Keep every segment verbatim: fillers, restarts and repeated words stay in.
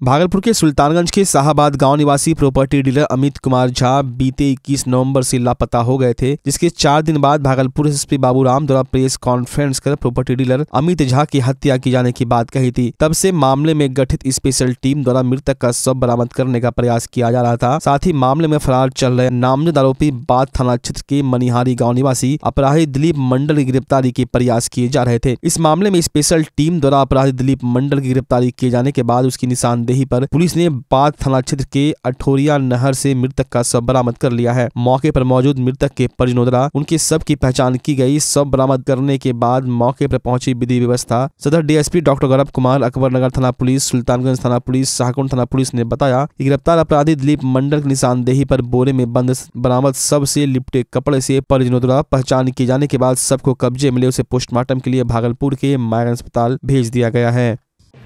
भागलपुर के सुल्तानगंज के शाहबाद गांव निवासी प्रॉपर्टी डीलर अमित कुमार झा बीते इक्कीस नवंबर से लापता हो गए थे, जिसके चार दिन बाद भागलपुर एसपी बाबूराम द्वारा प्रेस कॉन्फ्रेंस कर प्रॉपर्टी डीलर अमित झा की हत्या की जाने की बात कही थी। तब से मामले में गठित स्पेशल टीम द्वारा मृतक का शव बरामद करने का प्रयास किया जा रहा था। साथ ही मामले में फरार चल रहे नामजद आरोपी बाथ थाना क्षेत्र के मनिहारी गाँव निवासी अपराधी दिलीप मंडल की गिरफ्तारी के प्रयास किए जा रहे थे। इस मामले में स्पेशल टीम द्वारा अपराधी दिलीप मंडल की गिरफ्तारी किए जाने के बाद उसकी निशानदेही पर पुलिस ने बाथ थाना क्षेत्र के अठोरिया नहर से मृतक का शव बरामद कर लिया है। मौके पर मौजूद मृतक के परिजनों द्वारा उनके शव की पहचान की गई। शव बरामद करने के बाद मौके पर पहुंची विधि व्यवस्था सदर डीएसपी डॉक्टर गौरव कुमार, अकबरनगर थाना पुलिस, सुल्तानगंज थाना पुलिस, शाहकुंड थाना पुलिस ने बताया कि गिरफ्तार अपराधी दिलीप मंडल की निशानदेही पर बोरे में बंद बरामद शव से लिपटे कपड़े से परिजनों द्वारा पहचान किए जाने के बाद शव को कब्जे में ले उसे पोस्टमार्टम के लिए भागलपुर के मायगन अस्पताल भेज दिया गया है।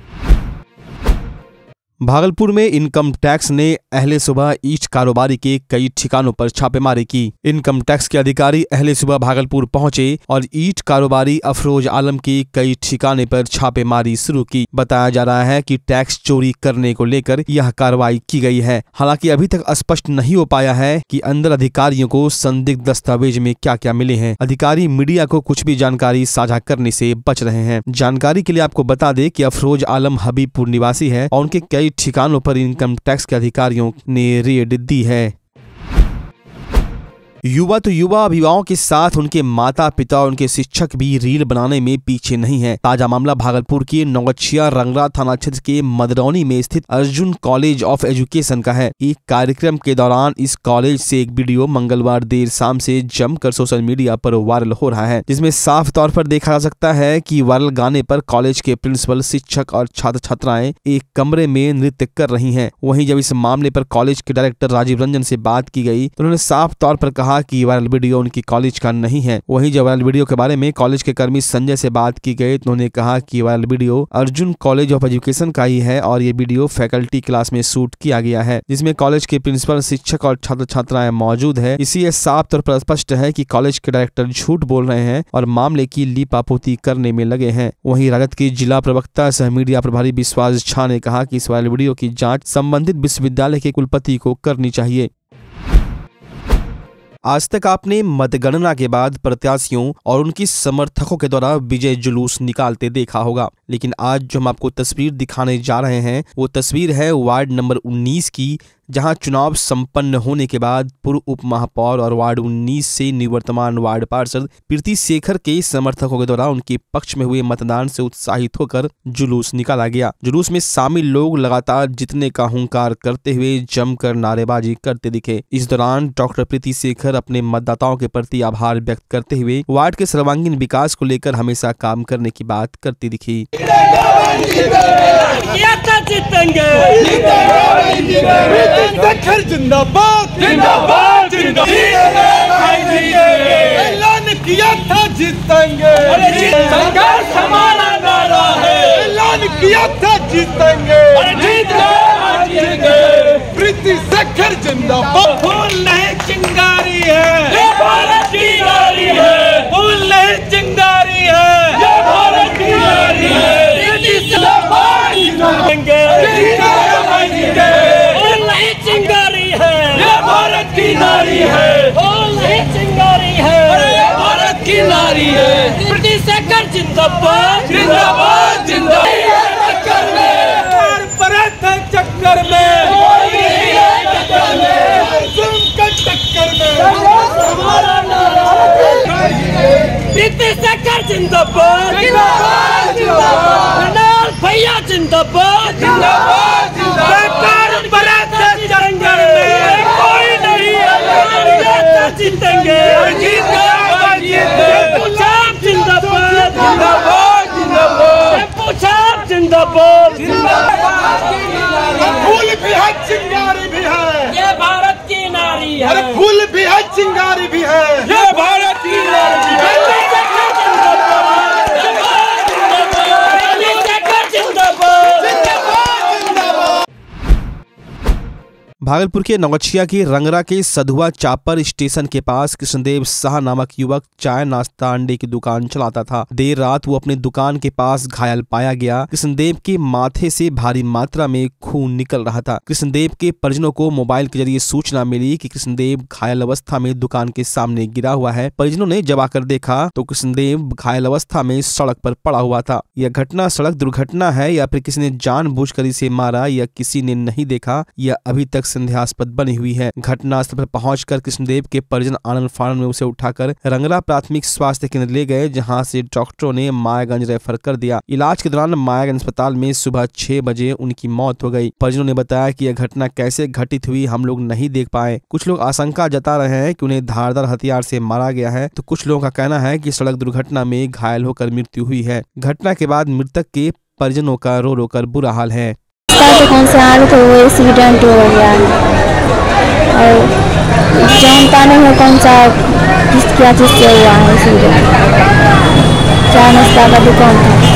भागलपुर में इनकम टैक्स ने अहले सुबह ईंट कारोबारी के कई ठिकानों पर छापेमारी की। इनकम टैक्स के अधिकारी अहले सुबह भागलपुर पहुंचे और ईंट कारोबारी अफरोज आलम की कई ठिकाने पर छापेमारी शुरू की। बताया जा रहा है कि टैक्स चोरी करने को लेकर यह कार्रवाई की गई है। हालांकि अभी तक स्पष्ट नहीं हो पाया है कि अंदर अधिकारियों को संदिग्ध दस्तावेज में क्या क्या मिले हैं। अधिकारी मीडिया को कुछ भी जानकारी साझा करने से बच रहे हैं। जानकारी के लिए आपको बता दें कि अफरोज आलम हबीबपुर निवासी है और उनके कई ठिकानों पर इनकम टैक्स के अधिकारियों ने रेड दी है। युवा तो युवा अभिभावकों के साथ उनके माता पिता और उनके शिक्षक भी रील बनाने में पीछे नहीं है। ताजा मामला भागलपुर के नौगछिया रंगरा थाना क्षेत्र के मदरौनी में स्थित अर्जुन कॉलेज ऑफ एजुकेशन का है। एक कार्यक्रम के दौरान इस कॉलेज से एक वीडियो मंगलवार देर शाम से जमकर सोशल मीडिया पर वायरल हो रहा है, जिसमें साफ तौर पर देखा जा सकता है कि वायरल गाने पर कॉलेज के प्रिंसिपल, शिक्षक और छात्र छात्राएं एक कमरे में नृत्य कर रही है। वहीं जब इस मामले पर कॉलेज के डायरेक्टर राजीव रंजन से बात की गई तो उन्होंने साफ तौर पर कहा कि वायरल वीडियो उनकी कॉलेज का नहीं है। वहीं जब वायरल वीडियो के बारे में कॉलेज के कर्मी संजय से बात की गई तो उन्होंने कहा कि viral video Arjun college of education का ही है और ये वीडियो फैकल्टी क्लास में शूट किया गया है, जिसमें कॉलेज के प्रिंसिपल, शिक्षक और छात्र छात्राएं मौजूद है। इसी साफ तौर पर स्पष्ट है कि कॉलेज के डायरेक्टर झूठ बोल रहे हैं और मामले की लीपापोती करने में लगे हैं। वहीं राजद के जिला प्रवक्ता सह मीडिया प्रभारी विश्वास झा ने कहा कि इस वायरल वीडियो की जाँच संबंधित विश्वविद्यालय के कुलपति को करनी चाहिए। आज तक आपने मतगणना के बाद प्रत्याशियों और उनकी समर्थकों के द्वारा विजय जुलूस निकालते देखा होगा, लेकिन आज जो हम आपको तस्वीर दिखाने जा रहे हैं वो तस्वीर है वार्ड नंबर उन्नीस की, जहां चुनाव संपन्न होने के बाद पूर्व उप महापौर और वार्ड उन्नीस से निवर्तमान वार्ड पार्षद प्रीति शेखर के समर्थकों के द्वारा उनके पक्ष में हुए मतदान से उत्साहित होकर जुलूस निकाला गया। जुलूस में शामिल लोग लगातार जीतने का हुंकार करते हुए जमकर नारेबाजी करते दिखे। इस दौरान डॉक्टर प्रीति शेखर अपने मतदाताओं के प्रति आभार व्यक्त करते हुए वार्ड के सर्वांगीण विकास को लेकर हमेशा काम करने की बात करती दिखी। शेखर जिंदाबाद जिंदाबाद जिंदाबाद ऐलान किया था जीतेंगे, संघर्ष हमारा नारा है, ऐलान किया था जीतेंगे, प्रीति शेखर जिंदाबाद। फूल नहीं चिंगारी है, ये भारत की नारी है, फूल नहीं चिंगारी है, ये भारत की नारी है, प्रीति जिंदाबाद जिंदाबाद चिंगारी है, ये भारत की नारी है, फूल नहीं चिंगारी है, ये भारत की नारी है, प्रीति शेखर जिंदाबाद जिंदाबाद जिंदाबाद। चक्कर में और परत है चक्कर में, कोई नहीं है चक्कर में, जुल्म के चक्कर में हमारा नारा है, प्रीति शेखर जिंदाबाद जिंदाबाद जिंदाबाद, नौल भैया जिंदाबाद जिंदाबाद जिंदाबाद, परत है चक्कर में, कोई नहीं है जीतेंगे, जिंदाबाद जिंदाबाद जिंदाबाद जिंदाबाद जिंदाबाद जिंदाबाद। फूल भी है चिंगारी भी है, ये भारत की नारी है, अरे फूल भी है चिंगारी भी है, ये भारत की नारी है। भागलपुर के नौगछिया के रंगरा के सधुआ चापर स्टेशन के पास कृष्णदेव शाह नामक युवक चाय नाश्ता अंडे की दुकान चलाता था। देर रात वो अपने दुकान के पास घायल पाया गया। कृष्णदेव के माथे से भारी मात्रा में खून निकल रहा था। कृष्णदेव के परिजनों को मोबाइल के जरिए सूचना मिली कि कृष्णदेव घायल अवस्था में दुकान के सामने गिरा हुआ है। परिजनों ने जब आकर देखा तो कृष्णदेव घायल अवस्था में सड़क पर पड़ा हुआ था। यह घटना सड़क दुर्घटना है या फिर किसी ने जानबूझकर इसे मारा या किसी ने नहीं देखा, यह अभी तक संदेहास्पद बनी हुई है। घटनास्थल पर पहुंचकर कृष्णदेव के परिजन आनंद फानन में उसे उठाकर रंगरा प्राथमिक स्वास्थ्य केंद्र ले गए, जहां से डॉक्टरों ने मायागंज रेफर कर दिया। इलाज के दौरान मायागंज अस्पताल में सुबह छह बजे उनकी मौत हो गई। परिजनों ने बताया कि यह घटना कैसे घटित हुई हम लोग नहीं देख पाए। कुछ लोग आशंका जता रहे हैं कि उन्हें धारदार हथियार से मारा गया है, तो कुछ लोगों का कहना है कि सड़क दुर्घटना में घायल होकर मृत्यु हुई है। घटना के बाद मृतक के परिजनों का रो रो कर बुरा हाल है। कौन से हाल तो वो एक्सीडेंट हो गया और जानता नहीं है कौन सा किस क्या चीज से हुआ है एक्सीडेंट। चाय नाश्ता का दुकान था।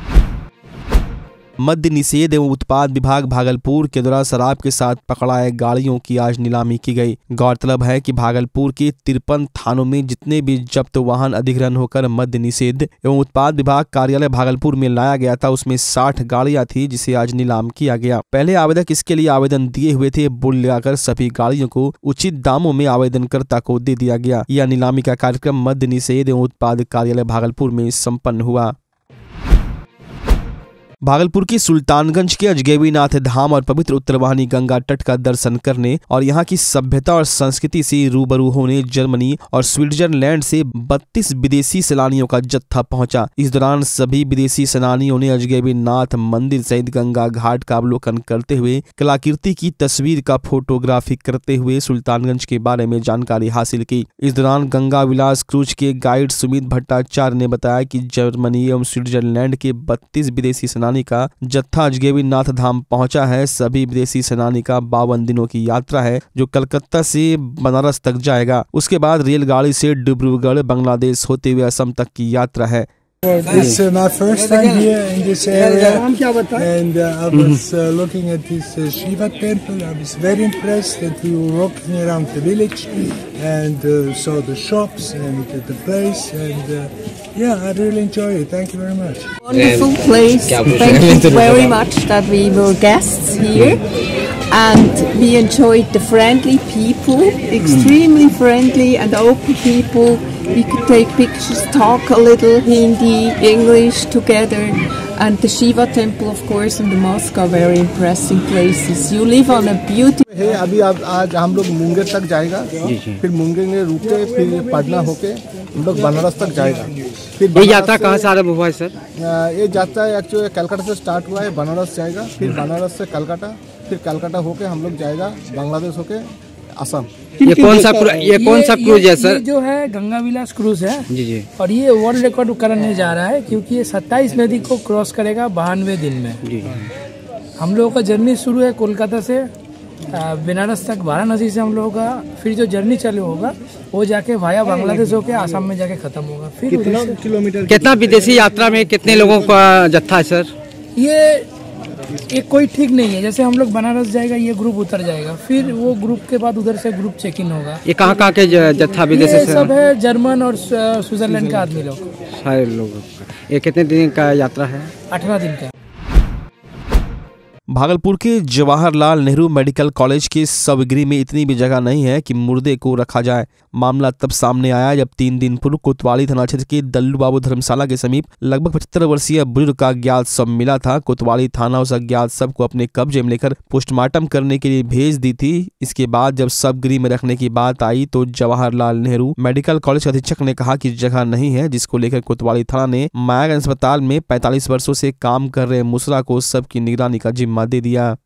मद्य निषेध एवं उत्पाद विभाग भागलपुर के द्वारा शराब के साथ पकड़ाए गाड़ियों की आज नीलामी की गई। गौरतलब है कि भागलपुर के तिरपन थानों में जितने भी जब्त वाहन अधिग्रहण होकर मद्य निषेध एवं उत्पाद विभाग कार्यालय भागलपुर में लाया गया था, उसमें साठ गाड़ियां थी जिसे आज नीलाम किया गया। पहले आवेदक इसके लिए आवेदन दिए हुए थे। बोर्ड लगाकर सभी गाड़ियों को उचित दामों में आवेदनकर्ता को दे दिया गया। यह नीलामी का कार्यक्रम मद्य निषेध एवं उत्पाद कार्यालय भागलपुर में सम्पन्न हुआ। भागलपुर की सुल्तानगंज के अजगैबीनाथ धाम और पवित्र उत्तरवाहिनी गंगा तट का दर्शन करने और यहाँ की सभ्यता और संस्कृति से रूबरू होने जर्मनी और स्विट्जरलैंड से बत्तीस विदेशी सैलानियों का जत्था पहुंचा। इस दौरान सभी विदेशी सैलानियों ने अजगैबीनाथ मंदिर सहित गंगा घाट का अवलोकन करते हुए कलाकृति की तस्वीर का फोटोग्राफी करते हुए सुल्तानगंज के बारे में जानकारी हासिल की। इस दौरान गंगा विलास क्रूज के गाइड सुमित भट्टाचार्य ने बताया कि जर्मनी एवं स्विट्जरलैंड के बत्तीस विदेशी सेनानी का जत्था अजगैबीनाथ धाम पहुंचा है। सभी विदेशी सेनानी का बावन दिनों की यात्रा है जो कलकत्ता से बनारस तक जाएगा। उसके बाद रेलगाड़ी से डिब्रूगढ़ बांग्लादेश होते हुए असम तक की यात्रा है। This is my first time here in this area, and uh, I was uh, looking at this uh, Shiva temple. I was very impressed that we were walking around the village and uh, saw the shops and uh, the place, and uh, yeah, I really enjoy it. Thank you very much. Wonderful place. Thank you very much that we were guests here, and we enjoyed the friendly people, extremely friendly and open people. We could take pictures, talk a little Hindi, English together, and the Shiva temple, of course, and the mosque are very impressive places. You live on a beautiful. है अभी आप आज हम लोग मुंगेर तक जाएगा, फिर मुंगेर में रुक के फिर पटना होके हम लोग बनारस तक जाएगा। फिर ये यात्रा कहाँ से आरंभ हुआ है सर? ये यात्रा एक्चुअली कलकत्ता से स्टार्ट हुआ है, बनारस जाएगा, फिर बनारस से कलकत्ता, फिर कलकत्ता होके हम लोग जाएगा बांग्लादेश होके असम। ये कौन सा ये कौन सा क्रूज है सर? ये जो है गंगा विलास क्रूज है जी जी, और ये वर्ल्ड रिकॉर्ड करने जा रहा है क्योंकि ये सत्ताईस नदी को क्रॉस करेगा बानवे दिन में जी। हम लोगों का जर्नी शुरू है कोलकाता से बनारस तक, वाराणसी से हम लोगों का फिर जो जर्नी चालू होगा वो जाके वाया बांग्लादेश होके आसाम में जाके खत्म होगा। फिर कितना किलोमीटर कितना विदेशी यात्रा में कितने लोगों का जत्था है सर? ये एक कोई ठीक नहीं है। जैसे हम लोग बनारस जाएगा ये ग्रुप उतर जाएगा, फिर वो ग्रुप के बाद उधर से ग्रुप चेक इन होगा। ये कहाँ कहाँ के जत्था विदेशी ये सब है जर्मन और स्विट्जरलैंड के आदमी लोग, सारे लोग। ये कितने दिन का यात्रा है? अठारह दिन का। भागलपुर के जवाहरलाल नेहरू मेडिकल कॉलेज के शवगृह में इतनी भी जगह नहीं है कि मुर्दे को रखा जाए। मामला तब सामने आया जब तीन दिन पूर्व कोतवाली थाना क्षेत्र के दल्लू बाबू धर्मशाला के समीप लगभग पचहत्तर वर्षीय बुजुर्ग का अज्ञात शव मिला था। कोतवाली थाना उस अज्ञात शव को अपने कब्जे में लेकर पोस्टमार्टम करने के लिए भेज दी थी। इसके बाद जब शवगृह में रखने की बात आई तो जवाहरलाल नेहरू मेडिकल कॉलेज अधीक्षक ने कहा कि जगह नहीं है, जिसको लेकर कोतवाली थाना ने मायागंज अस्पताल में पैंतालीस वर्षों से काम कर रहे मुसरा को शव की निगरानी का जिम्मा दे दिया।